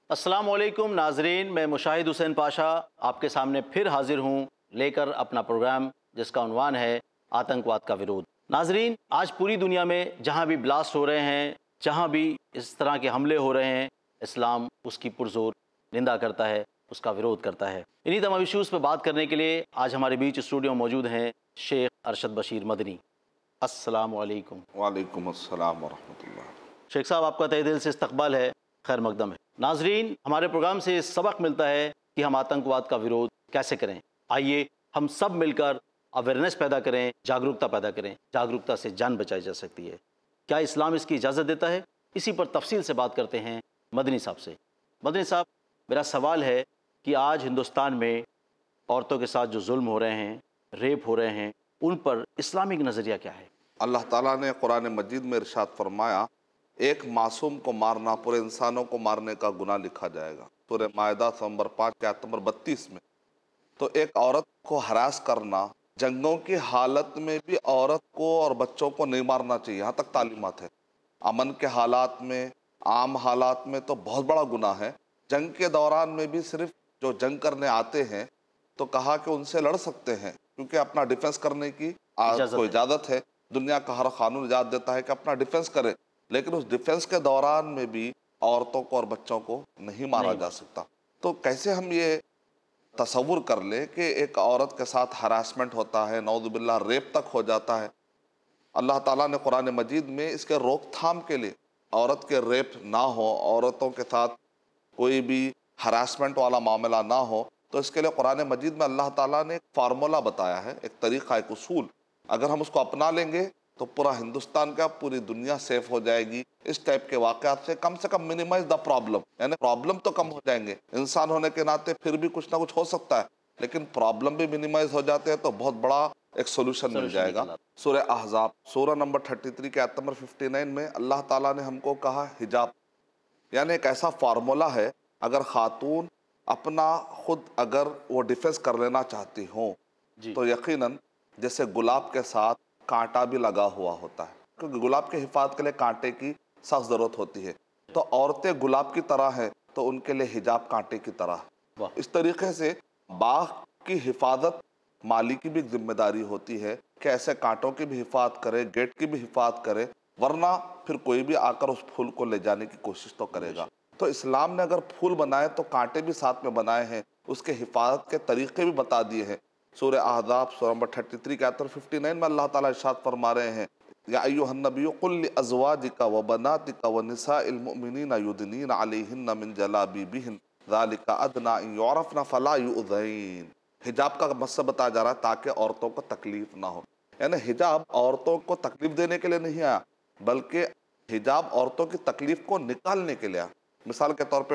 अस्सलामुअलैकुम नाजरीन, मैं मुशाहिद हुसैन पाशा आपके सामने फिर हाजिर हूँ लेकर अपना प्रोग्राम जिसका उन्वान है आतंकवाद का विरोध। नाजरीन, आज पूरी दुनिया में जहाँ भी ब्लास्ट हो रहे हैं, जहाँ भी इस तरह के हमले हो रहे हैं, इस्लाम उसकी पुरजोर निंदा करता है, उसका विरोध करता है। इन्हीं तमाम इश्यूज़ पर बात करने के लिए आज हमारे बीच स्टूडियो में मौजूद हैं शेख अरशद बशीर मदनी। अस्सलामुअलैकुम। वालेकुम अस्सलाम वरहमतुल्लाह। शेख साहब, आपका तहे दिल से इस्तकबाल है, खैर मकदम है। नाजरीन, हमारे प्रोग्राम से सबक मिलता है कि हम आतंकवाद का विरोध कैसे करें। आइए हम सब मिलकर अवेयरनेस पैदा करें, जागरूकता पैदा करें। जागरूकता से जान बचाई जा सकती है। क्या इस्लाम इसकी इजाज़त देता है? इसी पर तफसील से बात करते हैं मदनी साहब से। मदनी साहब, मेरा सवाल है कि आज हिंदुस्तान में औरतों के साथ जो जुल्म हो रहे हैं, रेप हो रहे हैं, उन पर इस्लामिक नज़रिया क्या है? अल्लाह ताला ने कुरान मजीद में इरशाद फरमाया, एक मासूम को मारना पूरे इंसानों को मारने का गुनाह लिखा जाएगा। सूरह मायदा नंबर 5 के आयत नंबर 32 में। तो एक औरत को हरास करना, जंगों की हालत में भी औरत को और बच्चों को नहीं मारना चाहिए, यहाँ तक तालीमात है। अमन के हालात में, आम हालात में तो बहुत बड़ा गुनाह है। जंग के दौरान में भी सिर्फ जो जंग करने आते हैं तो कहा कि उनसे लड़ सकते हैं, क्योंकि अपना डिफेंस करने की कोई इजाज़त है। दुनिया का हर कानून इजाज़त देता है कि अपना डिफेंस करें, लेकिन उस डिफेंस के दौरान में भी औरतों को और बच्चों को नहीं मारा जा सकता। तो कैसे हम ये तसव्वुर कर ले कि एक औरत के साथ हरासमेंट होता है, नौज़ुबिल्लाह रेप तक हो जाता है। अल्लाह ताला ने कुरान मजीद में इसके रोकथाम के लिए, औरत के रेप ना हो, औरतों के साथ कोई भी हरासमेंट वाला मामला ना हो, तो इसके लिए कुरान मजीद में अल्लाह ताला ने एक फार्मूला बताया है, एक तरीक़ा, एक उसूल। अगर हम उसको अपना लेंगे तो पूरा हिंदुस्तान का, पूरी दुनिया सेफ हो जाएगी। इस टाइप के वाक़यात से कम मिनिमाइज द प्रॉब्लम, यानी प्रॉब्लम तो कम हो जाएंगे। इंसान होने के नाते फिर भी कुछ ना कुछ हो सकता है, लेकिन प्रॉब्लम भी मिनिमाइज हो जाते हैं तो बहुत बड़ा एक सोल्यूशन मिल जाएगा। सूरह अहज़ाब सूरह नंबर 33 के आयत नंबर 59 में अल्लाह ताला ने हमको कहा हिजाब, यानी एक ऐसा फार्मूला है, अगर खातून अपना खुद अगर वो डिफेंस कर लेना चाहती हों तो यकीनन जैसे गुलाब के साथ कांटा भी लगा हुआ होता है, क्योंकि गुलाब के हिफाजत के लिए कांटे की सख्त ज़रूरत होती है। तो औरतें गुलाब की तरह हैं तो उनके लिए हिजाब कांटे की तरह है। इस तरीके से बाग की हिफाजत माली की भी जिम्मेदारी होती है कि ऐसे कांटों की भी हिफाजत करे, गेट की भी हिफाजत करे, वरना फिर कोई भी आकर उस फूल को ले जाने की कोशिश तो करेगा। तो इस्लाम ने अगर फूल बनाए तो कांटे भी साथ में बनाए हैं, उसके हिफाजत के तरीक़े भी बता दिए हैं। सूरह अहज़ाब सूरह नंबर 33 के आयत 59 में अल्लाह ताला इरशाद फरमा रहे हैं, या अय्युहन नबिय्यु कुल लिअज़वाजिका व बनातिका व निसाइल मुमिनीना युदनीना अलैहिन्ना मिन जलाबिबिहिन ज़ालिका अदना अन युअरफ़ना फ़ला युज़ैन। हिजाब का मकसद बताया जा रहा है ताकि औरतों को तकलीफ ना हो। यानी हिजाब औरतों को तकलीफ देने के लिए नहीं आया, बल्कि हिजाब औरतों की तकलीफ को निकालने के लिए आया। मिसाल के तौर पे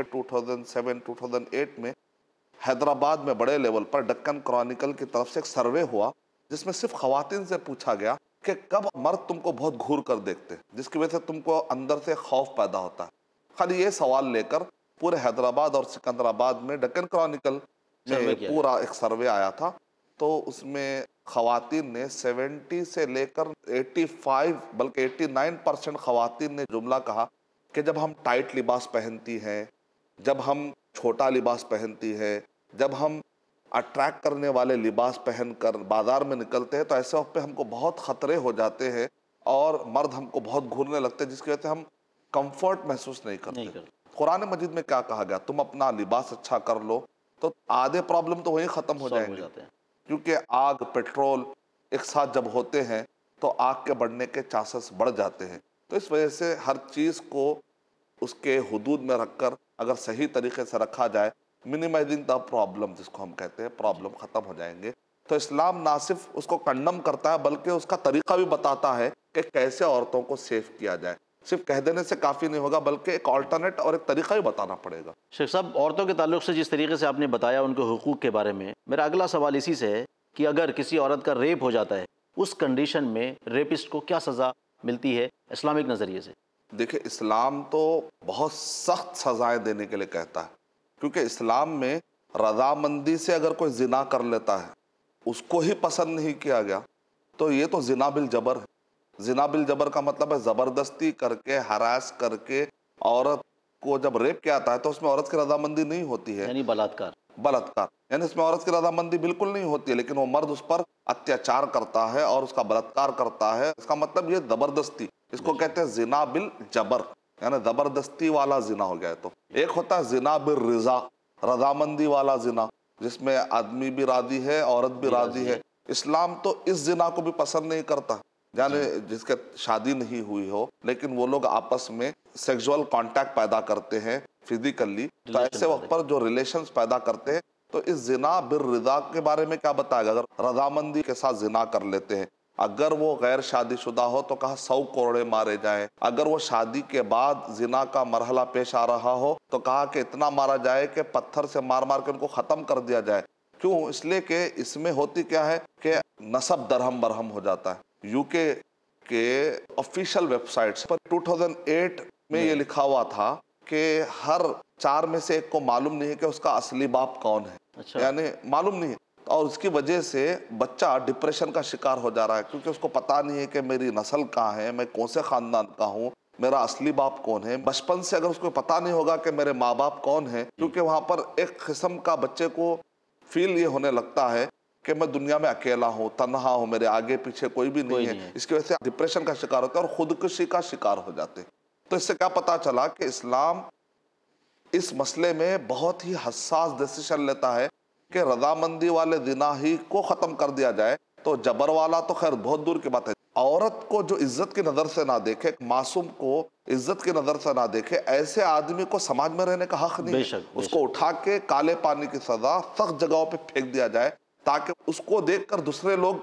2007-2008 में हैदराबाद में बड़े लेवल पर डक्कन क्रॉनिकल की तरफ से एक सर्वे हुआ, जिसमें सिर्फ ख़वातीन से पूछा गया कि कब मर्द तुमको बहुत घूर कर देखते, जिसकी वजह से तुमको अंदर से खौफ पैदा होता है। खाली ये सवाल लेकर पूरे हैदराबाद और सिकंदराबाद में डक्कन क्रॉनिकल में पूरा एक सर्वे आया था। तो उसमें ख़वातीन ने 70 से लेकर 85 बल्कि 89% ख़वातीन ने जुमला कहा कि जब हम टाइट लिबास पहनती हैं, जब हम छोटा लिबास पहनती है, जब हम अट्रैक्ट करने वाले लिबास पहनकर बाज़ार में निकलते हैं, तो ऐसे वक्त पे हमको बहुत ख़तरे हो जाते हैं और मर्द हमको बहुत घूरने लगते हैं, जिसकी वजह से हम कंफर्ट महसूस नहीं करते। कुरान मजीद में क्या कहा गया, तुम अपना लिबास अच्छा कर लो तो आधे प्रॉब्लम तो वहीं ख़त्म हो जाएंगे। क्योंकि आग पेट्रोल एक साथ जब होते हैं तो आग के बढ़ने के चांसेस बढ़ जाते हैं। तो इस वजह से हर चीज़ को उसके हुदूद में रखकर अगर सही तरीके से रखा जाए, मिनिमाइजिंग द प्रॉब्लम जिसको हम कहते हैं, प्रॉब्लम ख़त्म हो जाएंगे। तो इस्लाम ना सिर्फ उसको कंडम करता है, बल्कि उसका तरीका भी बताता है कि कैसे औरतों को सेफ किया जाए। सिर्फ कह देने से काफ़ी नहीं होगा, बल्कि एक ऑल्टरनेट और एक तरीका भी बताना पड़ेगा। शेख साहब, औरतों के ताल्लुक से जिस तरीके से आपने बताया उनके हुकूक के बारे में, मेरा अगला सवाल इसी से है कि अगर किसी औरत का रेप हो जाता है, उस कंडीशन में रेपिस्ट को क्या सज़ा मिलती है इस्लामिक नज़रिए से? देखिए, इस्लाम तो बहुत सख्त सज़ाएँ देने के लिए कहता है, क्योंकि इस्लाम में रज़ामंदी से अगर कोई ज़िना कर लेता है, उसको ही पसंद नहीं किया गया, तो ये तो ज़िना बिल जबर है। ज़िना बिल जबर का मतलब है ज़बरदस्ती करके, हरास करके औरत को जब रेप किया जाता है तो उसमें औरत की रजामंदी नहीं होती है, यानी बलात्कार। बलात्कार, यानी इसमें औरत की रजामंदी बिल्कुल नहीं होती है, लेकिन वो मर्द उस पर अत्याचार करता है और उसका बलात्कार करता है। इसका मतलब ये जबरदस्ती, इसको कहते हैं जिना बिल जबर, यानी जबरदस्ती वाला जिना हो गया है। तो एक होता है जिना बिल रिजा, रजामंदी वाला जिना, जिसमें आदमी भी राजी है, औरत भी राजी है। इस्लाम तो इस जिना को भी पसंद नहीं करता, यानी जिसके शादी नहीं हुई हो लेकिन वो लोग आपस में सेक्सुअल कांटेक्ट पैदा करते हैं फिजिकली, तो ऐसे वक्त पर जो रिलेशंस पैदा करते हैं, तो इस जिना बिर रिजा के बारे में क्या बताएगा? अगर रजामंदी के साथ जिना कर लेते हैं, अगर वो गैर शादीशुदा हो तो कहा 100 कोड़े मारे जाए, अगर वो शादी के बाद जिना का मरहला पेश आ रहा हो तो कहा कि इतना मारा जाए कि पत्थर से मार मार के उनको खत्म कर दिया जाए। क्यों? इसलिए कि इसमें होती क्या है कि नसब दरहम बरहम हो जाता है। यूके के ऑफिशियल वेबसाइट्स पर 2008 में ये लिखा हुआ था कि हर 4 में से 1 को मालूम नहीं है कि उसका असली बाप कौन है। अच्छा। यानी मालूम नहीं है, और उसकी वजह से बच्चा डिप्रेशन का शिकार हो जा रहा है, क्योंकि उसको पता नहीं है कि मेरी नस्ल कहाँ है, मैं कौन से खानदान का हूँ, मेरा असली बाप कौन है। बचपन से अगर उसको पता नहीं होगा कि मेरे माँ बाप कौन है, क्योंकि वहाँ पर एक किस्म का बच्चे को फील ये होने लगता है कि मैं दुनिया में अकेला हूँ, तन्हा हूँ, मेरे आगे पीछे कोई भी नहीं है। इसकी वजह से डिप्रेशन का शिकार होता है और खुदकुशी का शिकार हो जाते हैं। तो इससे क्या पता चला कि इस्लाम इस मसले में बहुत ही हसास डिसीजन लेता है कि रजामंदी वाले जिना ही को ख़त्म कर दिया जाए। तो जबर वाला तो खैर बहुत दूर की बात है, औरत को जो इज्जत की नज़र से ना देखे, मासूम को इज्जत की नज़र से ना देखे, ऐसे आदमी को समाज में रहने का हक नहीं है। उसको उठा के काले पानी की सज़ा सख्त जगहों पे फेंक दिया जाए, ताकि उसको देखकर दूसरे लोग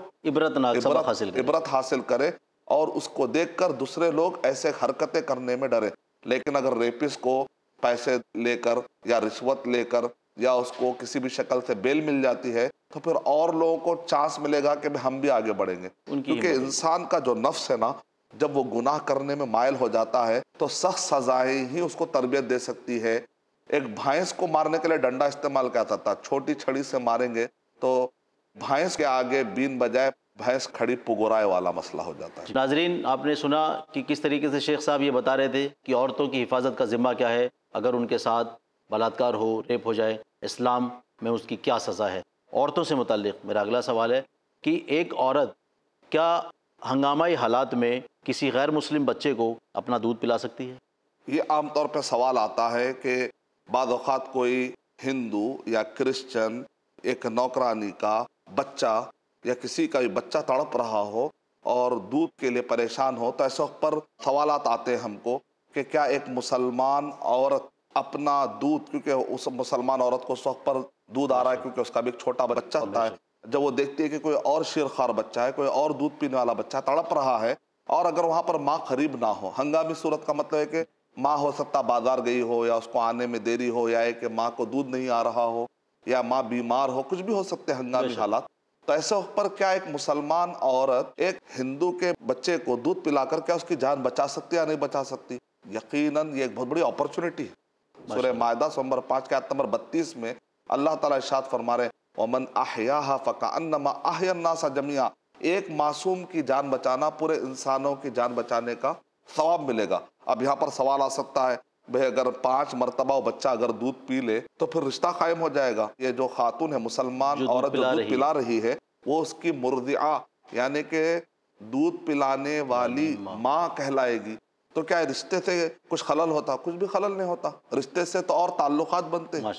इबरत हासिल करें और उसको देखकर दूसरे लोग ऐसे हरकतें करने में डरे। लेकिन अगर रेपिस्ट को पैसे लेकर या रिश्वत लेकर या उसको किसी भी शक्ल से बेल मिल जाती है, तो फिर और लोगों को चांस मिलेगा कि हम भी आगे बढ़ेंगे। क्योंकि इंसान का जो नफ्स है ना, जब वो गुनाह करने में मायल हो जाता है तो सख्त सजाएं ही उसको तरबियत दे सकती है। एक भैंस को मारने के लिए डंडा इस्तेमाल किया जाता था, छोटी छड़ी से मारेंगे तो भैंस के आगे बीन बजाय भैंस खड़ी पुगोराए वाला मसला हो जाता है। नाजरीन, आपने सुना कि किस तरीके से शेख साहब ये बता रहे थे कि औरतों की हिफाजत का जिम्मा क्या है अगर उनके साथ बलात्कार हो, रेप हो जाए, इस्लाम में उसकी क्या सज़ा है। औरतों से मुताल्लिक़ मेरा अगला सवाल है कि एक औरत क्या हंगामाई हालात में किसी गैर मुस्लिम बच्चे को अपना दूध पिला सकती है? ये आमतौर पर सवाल आता है कि बाद औक़ात कोई हिंदू या क्रिश्चियन एक नौकरानी का बच्चा या किसी का भी बच्चा तड़प रहा हो और दूध के लिए परेशान हो, तो ऐसे पर सवालात आते हैं हमको कि क्या एक मुसलमान औरत अपना दूध, क्योंकि उस मुसलमान औरत को शौक पर दूध आ रहा है क्योंकि उसका भी एक छोटा बच्चा होता है, जब वो देखती है कि कोई और शेरखार बच्चा है, कोई और दूध पीने वाला बच्चा तड़प रहा है, और अगर वहाँ पर माँ करीब ना हो, हंगामी सूरत का मतलब है कि माँ हो सकता बाजार गई हो या उसको आने में देरी हो, या कि माँ को दूध नहीं आ रहा हो, या माँ बीमार हो, कुछ भी हो सकते हैं हंगामी हालात। तो ऐसे पर क्या एक मुसलमान औरत एक हिंदू के बच्चे को दूध पिलाकर क्या उसकी जान बचा सकती है या नहीं बचा सकती? यकीनन ये एक बहुत बड़ी अपॉर्चुनिटी है। सूरह मायदा नंबर 5 के आयत नंबर 32 में अल्लाह ताला इरशाद फरमा रहे, वमन अहयाहा फकअन्नमा अहयन्नास जमिया, एक मासूम की जान बचाना पूरे इंसानों की जान बचाने का सवाब मिलेगा। अब यहाँ पर सवाल आ सकता है, भाई अगर 5 मरतबा वो बच्चा अगर दूध पी ले तो फिर रिश्ता कायम हो जाएगा। ये जो खातून है, मुसलमान औरत जो दूध पिला रही है, वो उसकी मुर्दिआ यानी कि दूध पिलाने वाली माँ कहलाएगी। तो क्या रिश्ते से कुछ खलल होता? कुछ भी खलल नहीं होता। रिश्ते से तो और ताल्लुकात बनते हैं।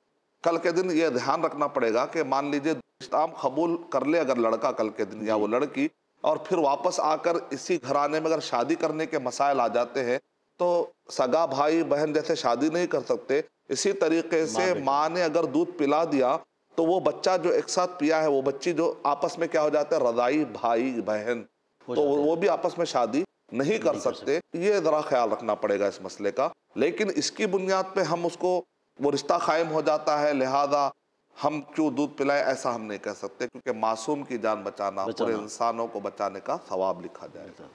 कल के दिन ये ध्यान रखना पड़ेगा कि मान लीजिए इस्लाम कबूल कर ले अगर लड़का कल के दिन या वो लड़की, और फिर वापस आकर इसी घराने में अगर शादी करने के मसाइल आ जाते हैं तो सगा भाई बहन जैसे शादी नहीं कर सकते, इसी तरीके से माँ ने अगर दूध पिला दिया तो वो बच्चा जो एक साथ पिया है, वो बच्ची जो आपस में क्या हो जाता है, रज़ाई भाई बहन, तो वो भी आपस में शादी नहीं कर सकते। ये ज़रा ख्याल रखना पड़ेगा इस मसले का। लेकिन इसकी बुनियाद पे हम उसको वो रिश्ता कायम हो जाता है, लिहाजा हम क्यों दूध पिलाएं, ऐसा हम नहीं कह सकते, क्योंकि मासूम की जान बचाना पूरे इंसानों को बचाने का सवाब लिखा जाएगा।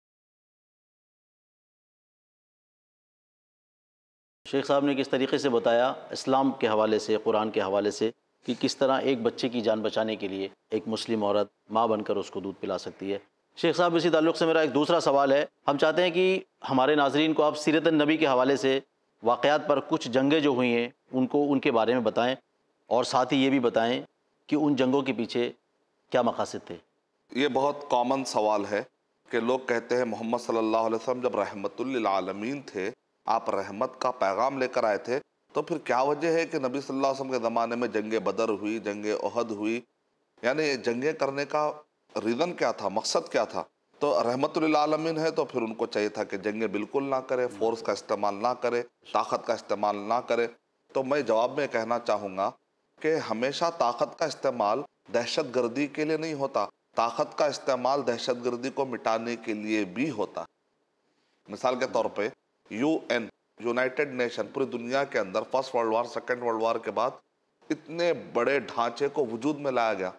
शेख साहब ने किस तरीके से बताया इस्लाम के हवाले से, कुरान के हवाले से, कि किस तरह एक बच्चे की जान बचाने के लिए एक मुस्लिम औरत माँ बनकर उसको दूध पिला सकती है। शेख साहब, इसी ताल्लुक़ से मेरा एक दूसरा सवाल है। हम चाहते हैं कि हमारे नाज़रीन को आप सीरत नबी के हवाले से वाक़यात पर कुछ जंगें जो हुई हैं उनको उनके बारे में बताएं और साथ ही ये भी बताएं कि उन जंगों के पीछे क्या मकासद थे। ये बहुत कॉमन सवाल है कि लोग कहते हैं मोहम्मद सल्लल्लाहु अलैहि वसल्लम जब रहमतुल लिल आलमीन थे, आप रहमत का पैगाम लेकर आए थे, तो फिर क्या वजह है कि नबी सल्लल्लाहु अलैहि वसल्लम के ज़माने में जंग बदर हुई, जंग ओहद हुई, यानी जंगें करने का रीज़न क्या था, मकसद क्या था? तो रहमतुल लिल आलमीन है तो फिर उनको चाहिए था कि जंगें बिल्कुल ना करे, फोर्स का इस्तेमाल ना करे, ताकत का इस्तेमाल ना करे। तो मैं जवाब में कहना चाहूँगा कि हमेशा ताकत का इस्तेमाल दहशतगर्दी के लिए नहीं होता, ताकत का इस्तेमाल दहशतगर्दी को मिटाने के लिए भी होता है। मिसाल के तौर पे यूएन, यूनाइटेड नेशन, पूरी दुनिया के अंदर first world war, second world war के बाद इतने बड़े ढांचे को वजूद में लाया गया।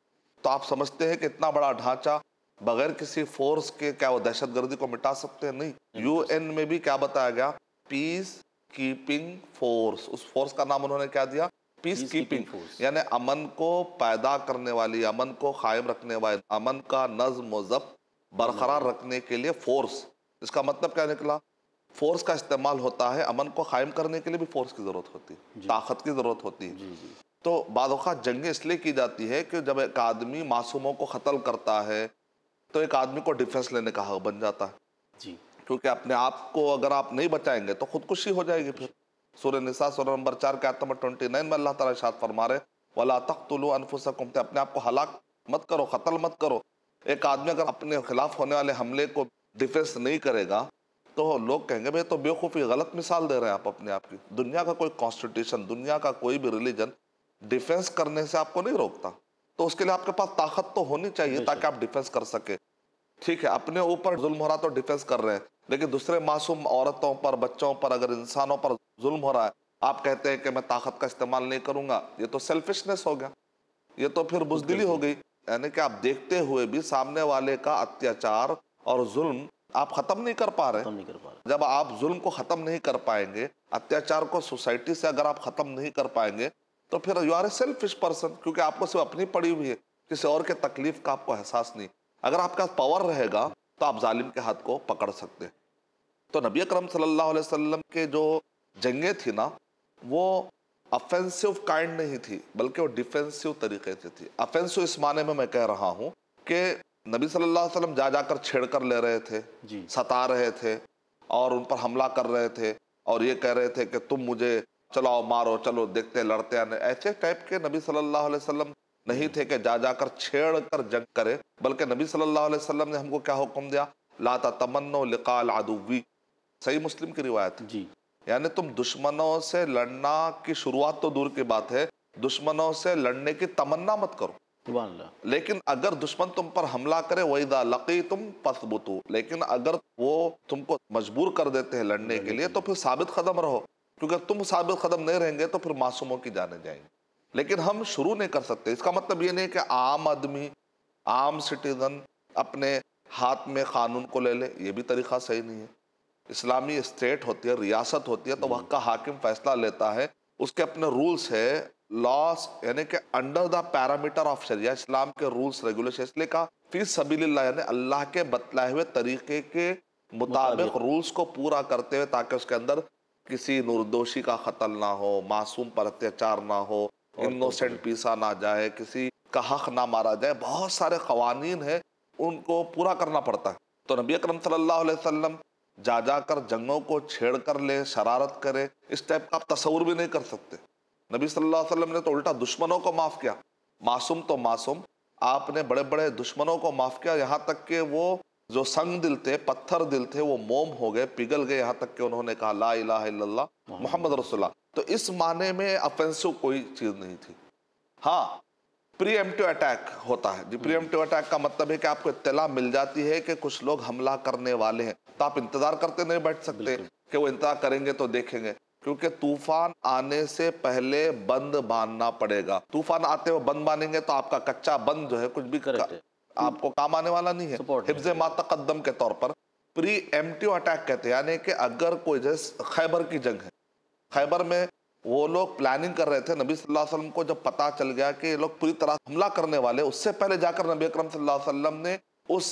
तो आप समझते हैं कि इतना बड़ा ढांचा बगैर किसी फोर्स के क्या वो दहशतगर्दी को मिटा सकते हैं? नहीं। यूएन में भी क्या बताया गया? Peace keeping force. उस फोर्स का नाम उन्होंने क्या दिया? पीस कीपिंग फोर्स, यानी अमन को पैदा करने वाली, अमन को कायम रखने वाली, अमन का नज्म व ज़ब्त बरकरार रखने के लिए फोर्स। इसका मतलब क्या निकला? फोर्स का इस्तेमाल होता है, अमन को कायम करने के लिए भी फोर्स की ज़रूरत होती है, ताकत की ज़रूरत होती है। तो बाद औक़ात जंगें इसलिए की जाती है कि जब एक आदमी मासूमों को कत्ल करता है तो एक आदमी को डिफेंस लेने का हक बन जाता है जी। क्योंकि अपने आप को अगर आप नहीं बचाएंगे तो खुदकुशी हो जाएगी। फिर सूरह निसा सूरह नंबर 4 के आयत नंबर 29 में अल्लाह ताला इरशाद फरमा रहे, वला तक़्तुलू अनफुसकुम, अपने आप को हलाक मत करो, कत्ल मत करो। एक आदमी अगर अपने खिलाफ होने वाले हमले को डिफेंस नहीं करेगा तो लोग कहेंगे भाई तो बेवकूफ़ी, गलत मिसाल दे रहे हैं आप अपने आप की। दुनिया का कोई कॉन्स्टिट्यूशन, दुनिया का कोई भी रिलीजन डिफेंस करने से आपको नहीं रोकता। तो उसके लिए आपके पास ताकत तो होनी चाहिए ताकि आप डिफेंस कर सके। ठीक है, अपने ऊपर जुल्म हो रहा तो डिफेंस कर रहे हैं, लेकिन दूसरे मासूम औरतों पर, बच्चों पर, अगर इंसानों पर जुल्म हो रहा है, आप कहते हैं कि मैं ताकत का इस्तेमाल नहीं करूंगा, ये तो सेल्फिशनेस हो गया, ये तो फिर बुज़दिली हो गई। यानी कि आप देखते हुए भी सामने वाले का अत्याचार और जुल्म आप खत्म नहीं कर पा रहे। जब आप जुल्म को खत्म नहीं कर पाएंगे, अत्याचार को सोसाइटी से अगर आप खत्म नहीं कर पाएंगे, तो फिर you are a selfish person, क्योंकि आपको सिर्फ अपनी पड़ी हुई है, किसी और के तकलीफ का आपको एहसास नहीं। अगर आपके पास पावर रहेगा तो आप जालिम के हाथ को पकड़ सकते हैं। तो नबी अकरम सल्लल्लाहु अलैहि वसल्लम के जो जंगें थी ना, वो ऑफेंसिव काइंड नहीं थी, बल्कि वो डिफेंसिव तरीके से थी। ऑफेंसिव इस माने में मैं कह रहा हूँ कि नबी सल्लल्लाहु अलैहि वसल्लम जा जाकर छेड़ कर ले रहे थे, सता रहे थे और उन पर हमला कर रहे थे और ये कह रहे थे कि तुम मुझे चलो मारो, चलो देखते लड़ते आने। ऐसे टाइप के नबी सल्लल्लाहु अलैहि वसल्लम नहीं थे कि जा जाकर छेड़ कर जंग करे, बल्कि नबी सल्लल्लाहु अलैहि वसल्लम ने हमको क्या हुक्म दिया? ला तमन्नो लिकाल अदुव्वी। सही मुस्लिम की रिवायत जी। यानी तुम दुश्मनों से लड़ना की शुरुआत तो दूर की बात है, दुश्मनों से लड़ने की तमन्ना मत करो। लेकिन अगर दुश्मन तुम पर हमला करे, वइदा लकीतुम फसबुतू, लेकिन अगर वो तुमको मजबूर कर देते हैं लड़ने के लिए तो फिर साबित कदम रहो, क्योंकि तुम साबित कदम नहीं रहेंगे तो फिर मासूमों की जाने जाएंगी। लेकिन हम शुरू नहीं कर सकते। इसका मतलब ये नहीं कि आम आदमी, आम सिटीजन अपने हाथ में कानून को ले ले, ये भी तरीका सही नहीं है। इस्लामी स्टेट होती है, रियासत होती है, तो वहाँ का हाकिम फैसला लेता है, उसके अपने रूल्स है, लॉस, यानी कि अंडर द पैरामीटर ऑफ शरिया, इस्लाम के रूल्स रेगुलेशन। इसलिए कहा फी सबीलिल्लाह, यानी अल्लाह के बतलाए हुए तरीके के मुताबिक रूल्स को पूरा करते हुए, ताकि उसके अंदर किसी निर्दोषी का कत्ल ना हो, मासूम पर अत्याचार ना हो, इनोसेंट पीसा ना जाए, किसी का हक ना मारा जाए। बहुत सारे कवानीन है, उनको पूरा करना पड़ता है। तो नबी अकरम सल्लल्लाहु अलैहि वसल्लम जा जाकर जंगों को छेड़ कर ले, शरारत करे, इस टाइप का आप तस्वुर भी नहीं कर सकते। नबी सल्लल्लाहु अलैहि वसल्लम ने तो उल्टा दुश्मनों को माफ किया। मासूम तो मासूम, आपने बड़े बड़े दुश्मनों को माफ किया, यहाँ तक कि वो जो संग दिल थे, पत्थर दिल थे, वो मोम हो गए, पिघल गए, यहाँ तक कि उन्होंने कहा ला इलाहा इल्लल्लाह मोहम्मद रसूलुल्लाह। तो इस माने में ऑफेंसिव कोई चीज नहीं थी। हाँ, प्रीएम्प्टिव अटैक होता है जी। प्रीएम्प्टिव अटैक का मतलब है कि आपको इत्तला मिल जाती है कि कुछ लोग हमला करने वाले हैं, तो आप इंतजार करते नहीं बैठ सकते कि वो इंतजार करेंगे तो देखेंगे, क्योंकि तूफान आने से पहले बंद बांधना पड़ेगा। तूफान आते हुए बंद बांधेंगे तो आपका कच्चा बंद जो है कुछ भी आपको काम आने वाला नहीं है। हिफ्ज़े मा तक़द्दम के तौर पर प्रीएम्प्टिव अटैक कहते हैं, यानी कि अगर कोई, जैसे खैबर की जंग है, खैबर में वो लोग प्लानिंग कर रहे थे, नबी सल्लल्लाहु अलैहि वसल्लम को जब पता चल गया कि ये लोग पूरी तरह हमला करने वाले, उससे पहले जाकर नबी अकरम सल्लल्लाहु अलैहि वसल्लम ने उस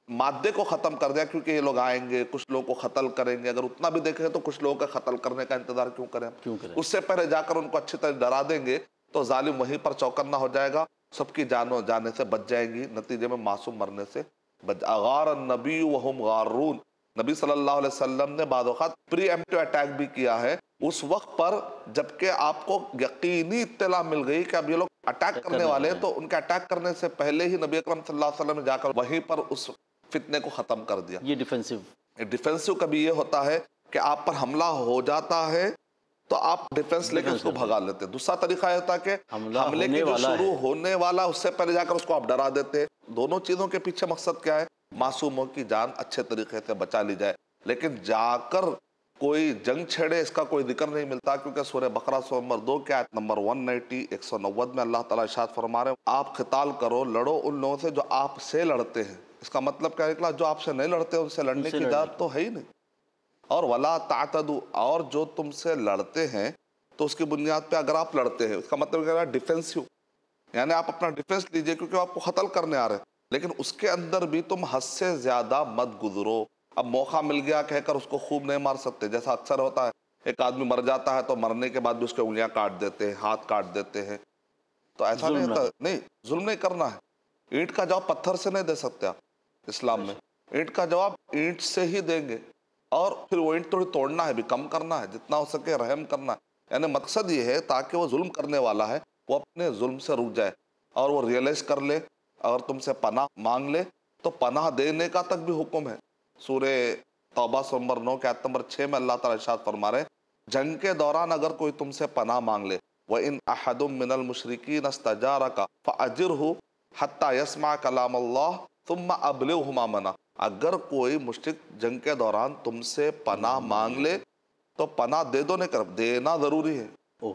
मादे को ख़त्म कर दिया, क्योंकि ये लोग आएंगे, कुछ लोगों को कत्ल करेंगे। अगर उतना भी देखेंगे तो कुछ लोगों का कत्ल करने का इंतजार क्यों करें? उससे पहले जाकर उनको अच्छी तरह डरा देंगे तो जालिम वहीं पर चौकन्ना हो जाएगा, सबकी जानो जाने से बच जाएगी, नतीजे में मासूम मरने से बच। अगार नबी वहुम गारून, नबी सल्लल्लाहु अलैहि वसल्लम ने बाद वक़्त प्रीएम्प्टिव अटैक भी किया है उस वक्त पर जबकि आपको यकीनी इत्तला मिल गई कि अब ये लोग अटैक करने वाले हैं, तो उनके अटैक करने से पहले ही नबी अकरम सल्लल्लाहु अलैहि वसल्लम ने जाकर वहीं पर उस फितने को खत्म कर दिया। ये डिफेंसिव कभी ये होता है कि आप पर हमला हो जाता है तो आप डिफेंस लेके उसको भगा लेते हैं। दूसरा तरीका होता है कि हमले के जो शुरू होने वाला उससे पहले जाकर उसको आप डरा देते हैं। दोनों चीजों के पीछे मकसद क्या है? मासूमों की जान अच्छे तरीके से बचा ली जाए। लेकिन जाकर कोई जंग छेड़े इसका कोई जिक्र नहीं मिलता, क्योंकि सूरह बकरा सूरह नंबर 2 के आयत नंबर 190 190 में अल्लाह ताला इरशाद फरमा रहे हैं, आप क़िताल करो, लड़ो उन लोगों से जो आपसे लड़ते हैं। इसका मतलब क्या निकला? जो आपसे नहीं लड़ते उनसे लड़ने की इजाज़त तो है ही नहीं। और वला तातदू, और जो तुमसे लड़ते हैं तो उसकी बुनियाद पे अगर आप लड़ते हैं, उसका मतलब क्या है? डिफेंसिव, यानी आप अपना डिफेंस लीजिए क्योंकि आपको कत्ल करने आ रहे हैं, लेकिन उसके अंदर भी तुम हद से ज्यादा मत गुजरो। अब मौका मिल गया कहकर उसको खूब नहीं मार सकते, जैसा अक्सर होता है, एक आदमी मर जाता है तो मरने के बाद भी उसके उंगलियां काट देते हैं, हाथ काट देते हैं। तो ऐसा नहीं होता, नहीं, जुल्म नहीं करना है। ईंट का जवाब पत्थर से नहीं दे सकते आप इस्लाम में, ईंट का जवाब ईंट से ही देंगे, और फिर वो ईंट थोड़ी तोड़ना है भी, कम करना है, जितना हो सके रहम करना है। यानी मकसद ये है ताकि वो जुल्म करने वाला है वो अपने जुल्म से रुक जाए और वो रियलाइज कर ले। अगर तुमसे पनाह मांग ले तो पनाह देने का तक भी हुक्म है। सूरे तौबा नंबर 9 के आयत नंबर 6 में अल्लाह ताला इरशाद फरमा रहे, जंग के दौरान अगर कोई तुमसे पनाह मांग ले, व इन अहदुम मिनल मुशरिकीन इस्तजारका फअजिरहु हत्ता यस्मा कलाम अल्लाह सुम्मा अबलिगहु मा मना। अगर कोई मुश्रिक जंग के दौरान तुमसे पनाह मांग ले तो पनाह दे दो, नहीं कर देना जरूरी है,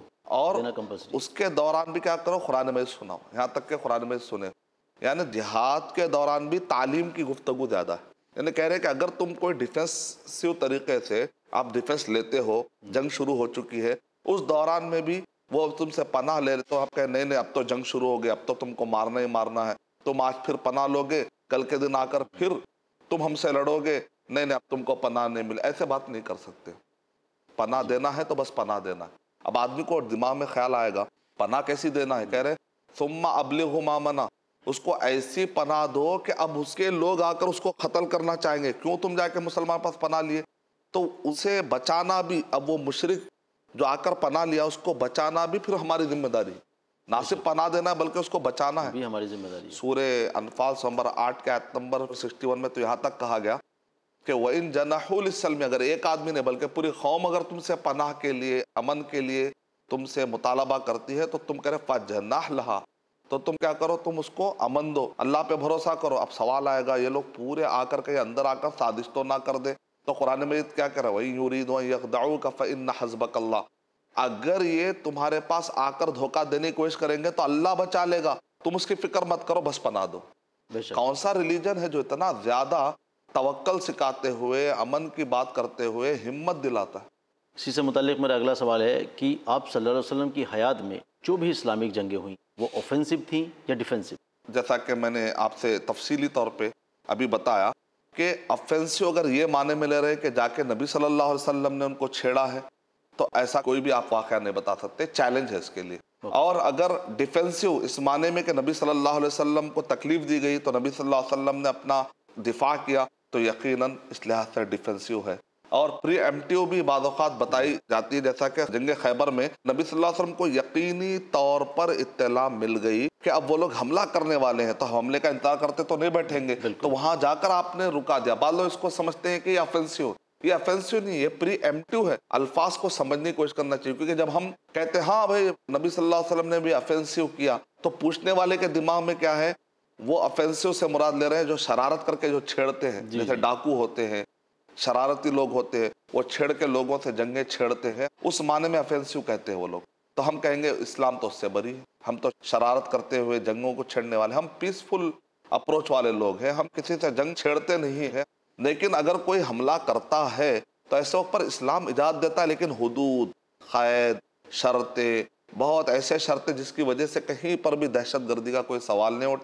और उसके दौरान भी क्या करो? कुरान में सुनाओ, यहाँ तक के कुरान में सुने। यानी जिहाद के दौरान भी तालीम की गुफ्तगू ज़्यादा है। यानी कह रहे हैं कि अगर तुम कोई डिफेंसिव तरीके से आप डिफेंस लेते हो, जंग शुरू हो चुकी है, उस दौरान में भी वो तुमसे पनाह ले रहे, तो आप कहें नहीं नहीं अब तो जंग शुरू हो गई, अब तो तुमको मारना ही मारना है, तुम आज फिर पनाह लोगे, कल के दिन आकर फिर तुम हमसे लड़ोगे, नहीं नहीं अब तुमको पनाह नहीं मिले, ऐसे बात नहीं कर सकते। पनाह देना है तो बस पनाह देना है। अब आदमी को दिमाग में ख्याल आएगा पनाह कैसी देना है? कह रहे सुम्मा अबलिगहु मा मना, उसको ऐसी पनाह दो कि अब उसके लोग आकर उसको कत्ल करना चाहेंगे। क्यों तुम जाके मुसलमान पास पनाह लिए? तो उसे बचाना भी, अब वो मुशरिक जो आकर पनाह लिया उसको बचाना भी फिर हमारी जिम्मेदारी, ना सिर्फ पनाह देना है बल्कि उसको बचाना है, भी हमारी जिम्मेदारी। सूरे अनफाल नंबर 8 के आयत नंबर 61 में तो यहाँ तक कहा गया कि वइन जनाहुल सल्म, अगर एक आदमी ने बल्कि पूरी कौम अगर तुमसे पनाह के लिए, अमन के लिए तुमसे मुतालबा करती है तो तुम कह रहे फजनाह लहा, तो तुम क्या करो? तुम उसको अमन दो, अल्लाह पे भरोसा करो। अब सवाल आएगा ये लोग पूरे आकर के अंदर आकर साजिश तो ना कर दे, तो कुरान में क्या कह रहा है? वही युरीदू अन यखदऊका फइन्न हस्बकल्लाह, अगर ये तुम्हारे पास आकर धोखा देने की कोशिश करेंगे तो अल्लाह बचा लेगा, तुम उसकी फिक्र मत करो, बस पनाह दो। कौन सा रिलीजन है जो इतना ज्यादा तवक्कल सिखाते हुए, अमन की बात करते हुए हिम्मत दिलाता है? इसी से मुताल्लिक मेरा अगला सवाल है कि आप सल्लल्लाहु अलैहि वसल्लम की हयात में जो भी इस्लामिक जंगें हुई वो ऑफेंसिव थी या डिफेंसिव? जैसा कि मैंने आपसे तफसीली तौर पे अभी बताया कि ऑफेंसिव अगर ये माने में ले रहे कि जाके नबी सल्लल्लाहु अलैहि वसल्लम ने उनको छेड़ा है, तो ऐसा कोई भी आप वाक़या नहीं बता सकते, चैलेंज है इसके लिए। और अगर डिफेंसिव इस माने में कि नबी सल्लल्लाहु अलैहि वसल्लम को तकलीफ दी गई तो नबी सल्लल्लाहु अलैहि वसल्लम ने अपना दिफा किया, तो यकीनन इस लिहाज से डिफेंसिव है। और प्रीएम्प्टिव भी बाद औक़ात बताई जाती है, जैसा कि जंग खैबर में नबी सल्लल्लाहु अलैहि वसल्लम को यकीनी तौर पर इत्तला मिल गई कि अब वो लोग हमला करने वाले हैं, तो हमले का इंतजार करते तो नहीं बैठेंगे, तो वहां जाकर आपने रुका दिया। बाद लोग इसको समझते हैं कि ये ऑफेंसिव, ये ऑफेंसिव नहीं, ये प्रीएम्प्टिव है। अल्फाज को समझने की कोशिश करना चाहिए, क्योंकि जब हम कहते हैं हाँ भाई नबी सल्लल्लाहु अलैहि वसल्लम ने भी ऑफेंसिव किया, तो पूछने वाले के दिमाग में क्या है? वो ऑफेंसिव से मुराद ले रहे हैं जो शरारत करके जो छेड़ते हैं, जैसे डाकू होते हैं, शरारती लोग होते हैं, वो छेड़ के लोगों से जंगे छेड़ते हैं, उस माने में ऑफेंसिव कहते हैं वो लोग। तो हम कहेंगे इस्लाम तो उससे बरी है, हम तो शरारत करते हुए जंगों को छेड़ने वाले, हम पीसफुल अप्रोच वाले लोग हैं, हम किसी से जंग छेड़ते नहीं है। लेकिन अगर कोई हमला करता है तो ऐसे पर इस्लाम इजाज़त देता है, लेकिन हुदूद, क़ैद, शर्तें, बहुत ऐसे शर्तें जिसकी वजह से कहीं पर भी दहशत गर्दी का कोई सवाल नहीं उठता,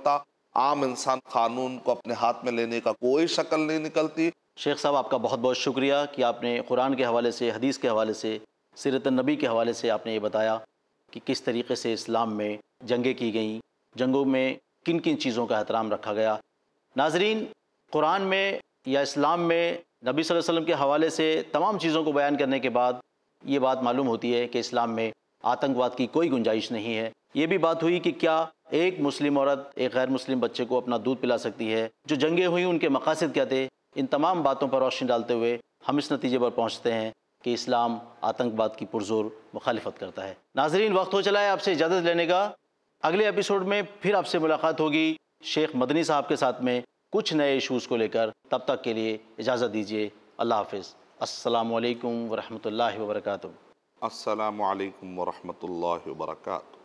आम इंसान कानून को अपने हाथ में लेने का कोई शक्ल नहीं निकलती। शेख साहब, आपका बहुत बहुत शुक्रिया कि आपने कुरान के हवाले से, हदीस के हवाले से, सीरत नबी के हवाले से आपने ये बताया कि किस तरीके से इस्लाम में जंगें की गईं, जंगों में किन किन चीज़ों का एहतराम रखा गया। नाजरीन, कुरान में या इस्लाम में नबी सल्लल्लाहु अलैहि वसल्लम के हवाले से तमाम चीज़ों को बयान करने के बाद ये बात मालूम होती है कि इस्लाम में आतंकवाद की कोई गुंजाइश नहीं है। ये भी बात हुई कि क्या एक मुस्लिम औरत एक गैर मुस्लिम बच्चे को अपना दूध पिला सकती है, जो जंगें हुई उनके मकासद क्या थे। इन तमाम बातों पर रोशनी डालते हुए हम इस नतीजे पर पहुँचते हैं कि इस्लाम आतंकवाद की पुरजोर मुखालिफत करता है। नाजरीन, वक्त हो चला है आपसे इजाज़त लेने का। अगले एपिसोड में फिर आपसे मुलाकात होगी शेख मदनी साहब के साथ में कुछ नए इशूज़ को लेकर। तब तक के लिए इजाज़त दीजिए। अल्लाह हाफ़िज़। अस्सलामु अलैकुम वरहमतुल्लाहि वबरकातुहू। अस्सलामु अलैकुम वरहमतुल्लाहि वबरकातुहू।